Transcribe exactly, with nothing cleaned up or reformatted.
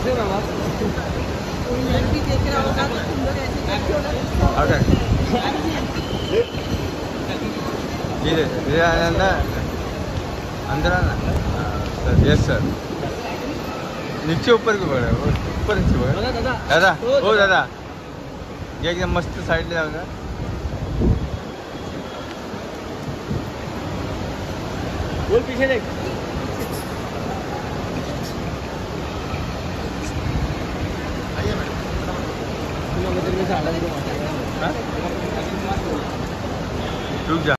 लड़की देख रहा होगा तो तुम लोग ऐसे करते हो ना। अंदर आना सर। Yes sir. नीचे ऊपर भी बढ़ा ऊपर नीचे बढ़ा दादा दादा ओ दादा ये एकदम मस्त साइड ले जाओगे। बोल पीछे देख। आइए मैडम रुक जा।